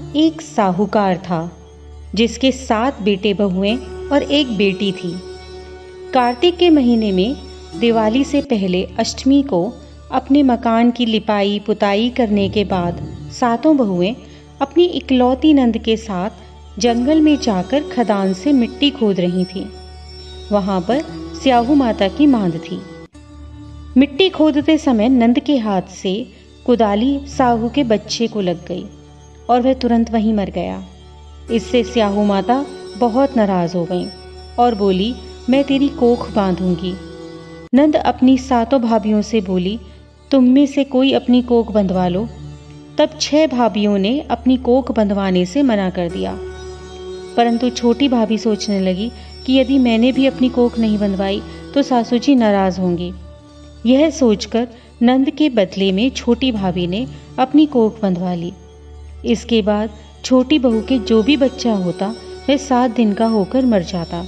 एक साहूकार था जिसके 7 बेटे बहुएं और एक बेटी थी। कार्तिक के महीने में दिवाली से पहले अष्टमी को अपने मकान की लिपाई पुताई करने के बाद 7 बहुएं अपनी इकलौती नंद के साथ जंगल में जाकर खदान से मिट्टी खोद रही थीं। वहां पर स्याहू माता की मांद थी। मिट्टी खोदते समय नंद के हाथ से कुदाली साहू के बच्चे को लग गई और वह तुरंत वहीं मर गया। इससे स्याहू माता बहुत नाराज हो गई और बोली, मैं तेरी कोख बांधूंगी। नंद अपनी 7 भाभियों से बोली, तुम में से कोई अपनी कोख बंधवा लो। तब 6 भाभियों ने अपनी कोख बंधवाने से मना कर दिया, परंतु छोटी भाभी सोचने लगी कि यदि मैंने भी अपनी कोख नहीं बंधवाई तो सासू जी नाराज होंगी। यह सोचकर नंद के बदले में छोटी भाभी ने अपनी कोख बंधवा ली। इसके बाद छोटी बहू के जो भी बच्चा होता वह 7 दिन का होकर मर जाता।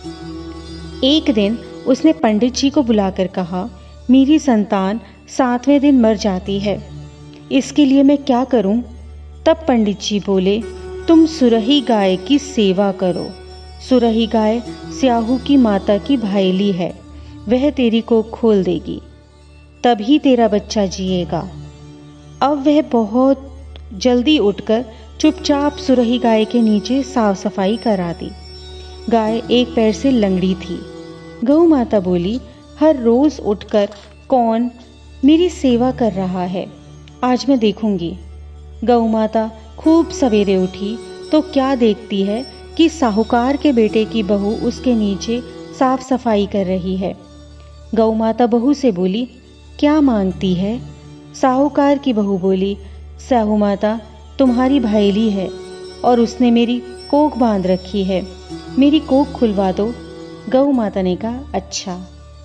एक दिन उसने पंडित जी को बुलाकर कहा, मेरी संतान 7वें दिन मर जाती है, इसके लिए मैं क्या करूं? तब पंडित जी बोले, तुम सुरही गाय की सेवा करो। सुरही गाय स्याहू की माता की भाईली है, वह तेरी कोख खोल देगी, तभी तेरा बच्चा जिएगा। अब वह बहुत जल्दी उठकर चुपचाप सुरही गाय के नीचे साफ सफाई करा दी। गाय एक पैर से लंगड़ी थी। गौ माता बोली, हर रोज उठकर कौन मेरी सेवा कर रहा है, आज मैं देखूंगी। गौ माता खूब सवेरे उठी तो क्या देखती है कि साहूकार के बेटे की बहू उसके नीचे साफ सफाई कर रही है। गौ माता बहू से बोली, क्या मांगती है? साहूकार की बहू बोली, स्याहू माता तुम्हारी भाईली है और उसने मेरी कोख बांध रखी है, मेरी कोख खुलवा दो। गौ माता ने कहा, अच्छा।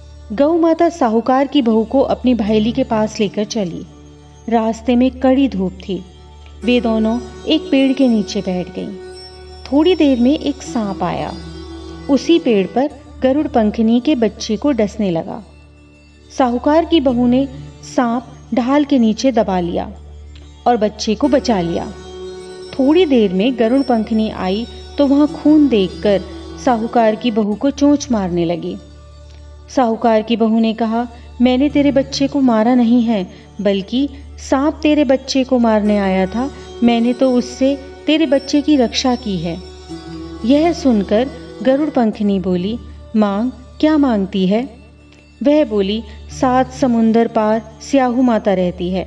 गौ माता साहूकार की बहू को अपनी भाईली के पास लेकर चली। रास्ते में कड़ी धूप थी। वे दोनों एक पेड़ के नीचे बैठ गईं। थोड़ी देर में एक सांप आया। उसी पेड़ पर गरुड़ पंखनी के बच्चे को डसने लगा। साहूकार की बहू ने सांप ढाल के नीचे दबा लिया और बच्चे को बचा लिया। थोड़ी देर में गरुड़ पंखनी आई तो वहां खून देखकर साहूकार की बहू को चोंच मारने लगी। साहूकार की बहू ने कहा, मैंने तेरे बच्चे को मारा नहीं है, बल्कि सांप तेरे बच्चे को मारने आया था, मैंने तो उससे तेरे बच्चे की रक्षा की है। यह सुनकर गरुड़ पंखनी बोली, मांग, क्या मांगती है? वह बोली, 7 समुंदर पार स्याहू माता रहती है,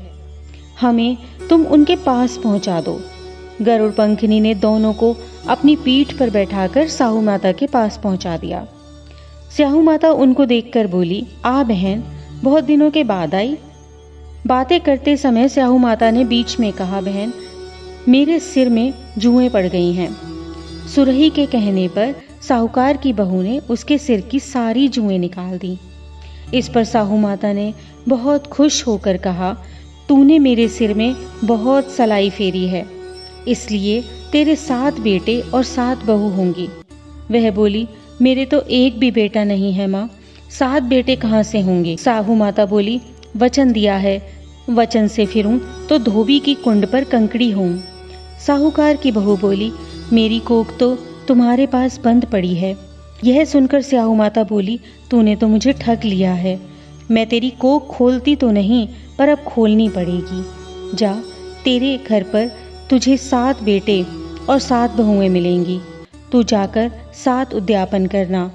हमें तुम उनके पास पहुंचा दो। गरुड़ पंखनी ने दोनों को अपनी पीठ पर बैठाकर स्याहू माता के पास पहुंचा दिया। स्याहू माता उनको देखकर बोली, आ बहन, बहुत दिनों के बाद आई। बातें करते समय स्याहू माता ने बीच में कहा, बहन, मेरे सिर में जुएं पड़ गई हैं। सुरही के कहने पर साहूकार की बहू ने उसके सिर की सारी जुएं निकाल दी। इस पर साहू माता ने बहुत खुश होकर कहा, तूने मेरे सिर में बहुत सलाई फेरी है, इसलिए तेरे 7 बेटे और 7 बहू होंगी। वह बोली, मेरे तो एक भी बेटा नहीं है माँ, 7 बेटे कहाँ से होंगे? साहू माता बोली, वचन दिया है, वचन से फिरूं तो धोबी की कुंड पर कंकड़ी हूं। साहूकार की बहू बोली, मेरी कोख तो तुम्हारे पास बंद पड़ी है। यह सुनकर स्याहू माता बोली, तूने तो मुझे ठग लिया है, मैं तेरी कोख खोलती तो नहीं, पर अब खोलनी पड़ेगी। जा, तेरे घर पर तुझे 7 बेटे और 7 बहुएं मिलेंगी। तू जाकर 7 उद्यापन करना,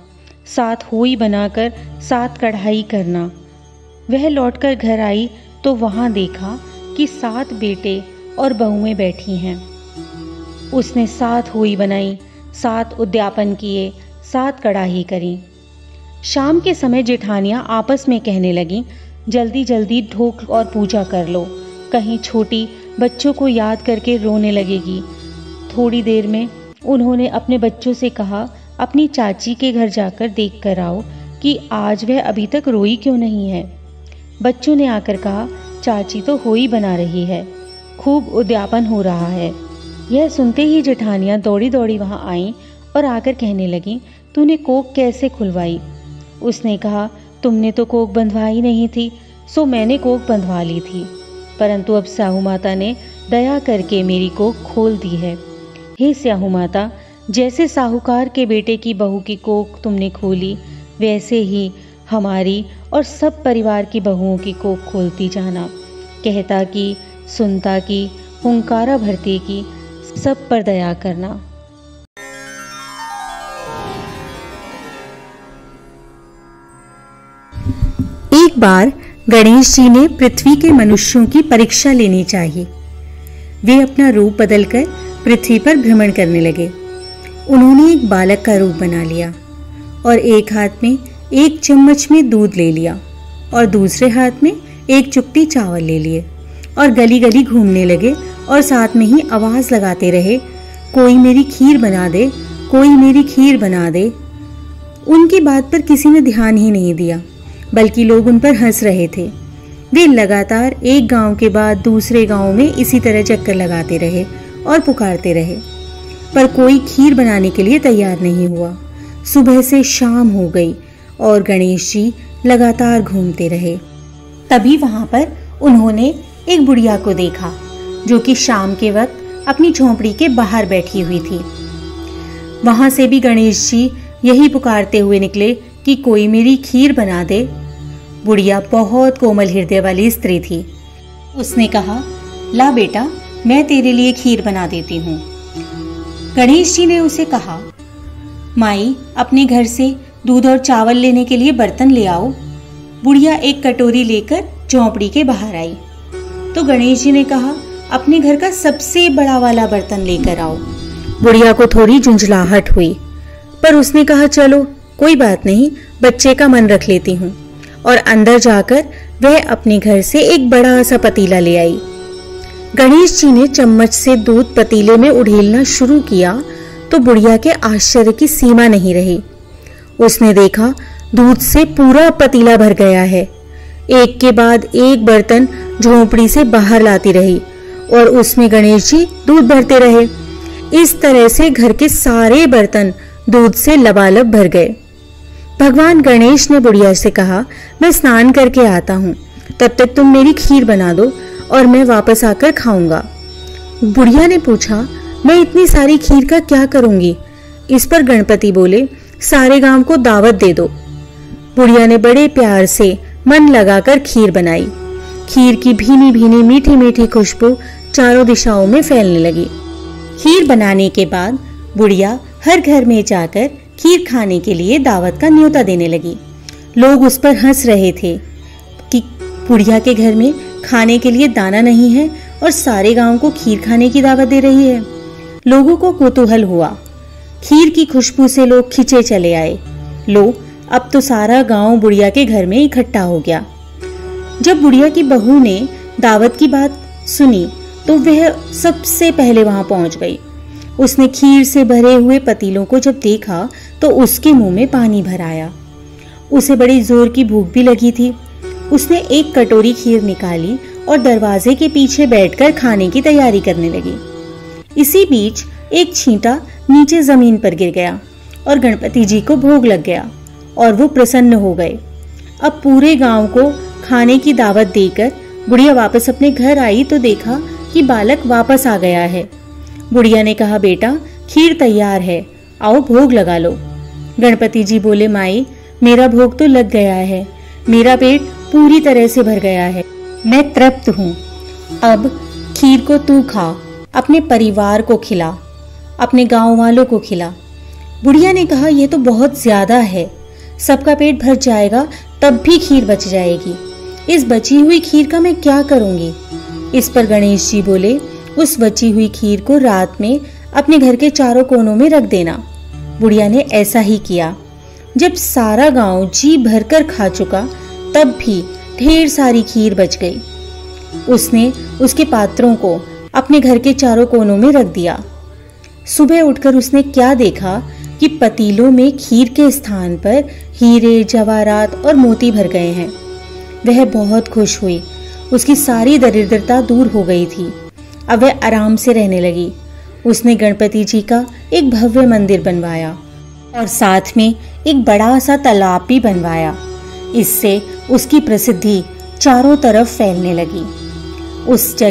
7 होई बनाकर 7 कढ़ाई करना। वह लौटकर घर आई तो वहां देखा कि 7 बेटे और बहुएं बैठी हैं। उसने 7 होई बनाई, 7 उद्यापन किए, 7 कढ़ाई करी। शाम के समय जेठानियां आपस में कहने लगीं, जल्दी जल्दी ढोक और पूजा कर लो, कहीं छोटी बच्चों को याद करके रोने लगेगी। थोड़ी देर में उन्होंने अपने बच्चों से कहा, अपनी चाची के घर जाकर देख कर आओ कि आज वह अभी तक रोई क्यों नहीं है। बच्चों ने आकर कहा, चाची तो होई बना रही है, खूब उद्यापन हो रहा है। यह सुनते ही जेठानियां दौड़ी दौड़ी वहां आईं और आकर कहने लगीं, तूने कोख कैसे खुलवाई? उसने कहा, तुमने तो कोख बंधवाई नहीं थी, सो मैंने कोख बंधवा ली थी। परंतु अब स्याहू माता ने दया करके मेरी कोख खोल दी है। हे स्याहू माता, जैसे साहूकार के बेटे की बहू की कोख तुमने खोली, वैसे ही हमारी और सब परिवार की बहुओं की कोख खोलती जाना। कहता की, सुनता की, हुंकारा भरते की, सब पर दया करना। एक बार गणेश जी ने पृथ्वी के मनुष्यों की परीक्षा लेनी चाहिए। वे अपना रूप बदलकर पृथ्वी पर भ्रमण करने लगे। उन्होंने एक बालक का रूप बना लिया और एक हाथ में एक चम्मच में दूध ले लिया और दूसरे हाथ में एक चुटकी चावल ले लिए और गली गली घूमने लगे और साथ में ही आवाज लगाते रहे, कोई मेरी खीर बना दे, कोई मेरी खीर बना दे। उनकी बात पर किसी ने ध्यान ही नहीं दिया, बल्कि लोग उन पर हंस रहे थे। वे लगातार एक गांव के बाद दूसरे गांव में इसी तरह चक्कर लगाते रहे और पुकारते रहे, पर कोई खीर बनाने के लिए तैयार नहीं हुआ। सुबह से शाम हो गई और गणेश जी लगातार घूमते रहे। तभी वहां पर उन्होंने एक बुढ़िया को देखा, जो कि शाम के वक्त अपनी झोंपड़ी के बाहर बैठी हुई थी। वहां से भी गणेश जी यही पुकारते हुए निकले कि कोई मेरी खीर बना दे। बुढ़िया बहुत कोमल हृदय वाली स्त्री थी। उसने कहा, ला बेटा, मैं तेरे लिए खीर बना देती हूँ। गणेश जी ने उसे कहा, माई, अपने घर से दूध और चावल लेने के लिए बर्तन ले आओ। बुढ़िया एक कटोरी लेकर झोंपड़ी के बाहर आई तो गणेश जी ने कहा, अपने घर का सबसे बड़ा वाला बर्तन लेकर आओ। बुढ़िया को थोड़ी झुंझलाहट हुई, पर उसने कहा, चलो कोई बात नहीं, बच्चे का मन रख लेती हूँ। और अंदर जाकर वह अपने घर से एक बड़ा सा पतीला ले आई। गणेश जी ने चम्मच से दूध पतीले में उड़ेलना शुरू किया तो बुढ़िया के आश्चर्य की सीमा नहीं रही। उसने देखा दूध से पूरा पतीला भर गया है। एक के बाद एक बर्तन झोंपड़ी से बाहर लाती रही और उसमें गणेश जी दूध भरते रहे। इस तरह से घर के सारे बर्तन दूध से लबालब भर गए। भगवान गणेश ने बुढ़िया से कहा, मैं स्नान करके आता हूँ, तब तक तुम मेरी खीर बना दो और मैं वापस आकर खाऊंगा। बुढ़िया ने पूछा, मैं इतनी सारी खीर का क्या करूंगी? इस पर गणपति बोले, सारे गांव को दावत दे दो। बुढ़िया ने बड़े प्यार से मन लगाकर खीर बनाई। खीर की भीनी भीनी मीठी मीठी खुशबू चारों दिशाओं में फैलने लगी। खीर बनाने के बाद बुढ़िया हर घर में जाकर खीर खाने के लिए दावत का न्योता देने लगी। लोग उस पर हंस रहे थे कि बुढ़िया के घर में खाने के लिए दाना नहीं है और सारे गांव को खीर खाने की दावत दे रही है। लोगों को कौतूहल हुआ। खीर की खुशबू से लोग खिंचे चले आए। लो, अब तो सारा गांव बुढ़िया के घर में इकट्ठा हो गया। जब बुढ़िया की बहू ने दावत की बात सुनी तो वह सबसे पहले वहां पहुंच गई। उसने खीर से भरे हुए पतीलों को जब देखा तो उसके मुंह में पानी भर आया। उसे बड़ी जोर की भूख भी लगी थी। उसने एक कटोरी खीर निकाली और दरवाजे के पीछे बैठकर खाने की तैयारी करने लगी। इसी बीच एक छींटा नीचे जमीन पर गिर गया और गणपति जी को भोग लग गया और वो प्रसन्न हो गए। अब पूरे गांव को खाने की दावत देकर बुढ़िया वापस अपने घर आई तो देखा कि बालक वापस आ गया है। बुढ़िया ने कहा, बेटा, खीर तैयार है, आओ भोग लगा लो। गणपति जी बोले, माई, मेरा भोग तो लग गया है, मेरा पेट पूरी तरह से भर गया है, मैं तृप्त हूँ। अब खीर को तू खा, अपने परिवार को खिला, अपने गांव वालों को खिला। बुढ़िया ने कहा, यह तो बहुत ज्यादा है, सबका पेट भर जाएगा तब भी खीर बच जाएगी। इस बची हुई खीर का मैं क्या करूंगी? इस पर गणेश जी बोले, उस बची हुई खीर को रात में अपने घर के चारों कोनों में रख देना। बुढ़िया ने ऐसा ही किया। जब सारा गांव जी भरकर खा चुका तब भी ढेर सारी खीर बच गई। उसने उसके पात्रों को अपने घर के चारों कोनों में रख दिया। सुबह उठकर उसने क्या देखा कि पतीलों में खीर के स्थान पर हीरे, जवाहरात और मोती भर गए हैं। वह बहुत खुश हुई। उसकी सारी दरिद्रता दूर हो गई थी। अब वह आराम से रहने लगी। उसने गणपति जी का एक भव्य मंदिर बनवाया और साथ में एक बड़ा सा तालाब भी बनवाया। इससे उसकी प्रसिद्धि चारों तरफ फैलने लगी। उस जगह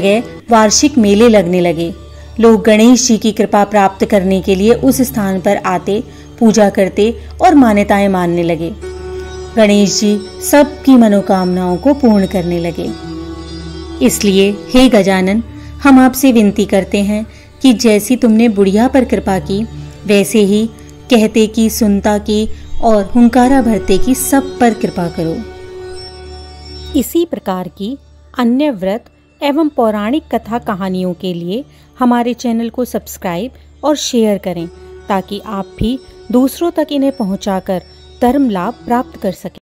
वार्षिक मेले लगने लगे। लोग गणेश जी की कृपा प्राप्त करने के लिए उस स्थान पर आते, पूजा करते और मान्यताएं मानने लगे। गणेश जी सबकी मनोकामनाओं को पूर्ण करने लगे। इसलिए हे गजानन, हम आपसे विनती करते हैं कि जैसी तुमने बुढ़िया पर कृपा की, वैसे ही कहते की, सुनता की और हुंकारा भरते की सब पर कृपा करो। इसी प्रकार की अन्य व्रत एवं पौराणिक कथा कहानियों के लिए हमारे चैनल को सब्सक्राइब और शेयर करें, ताकि आप भी दूसरों तक इन्हें पहुंचाकर धर्म लाभ प्राप्त कर सकें।